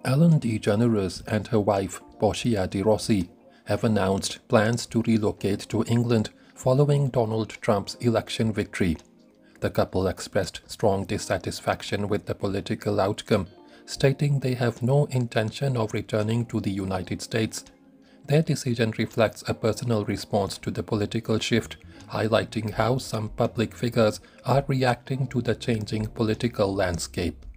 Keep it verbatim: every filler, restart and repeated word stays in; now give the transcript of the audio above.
Ellen DeGeneres and her wife, Portia de Rossi, have announced plans to relocate to England following Donald Trump's election victory. The couple expressed strong dissatisfaction with the political outcome, stating they have no intention of returning to the United States. Their decision reflects a personal response to the political shift, highlighting how some public figures are reacting to the changing political landscape.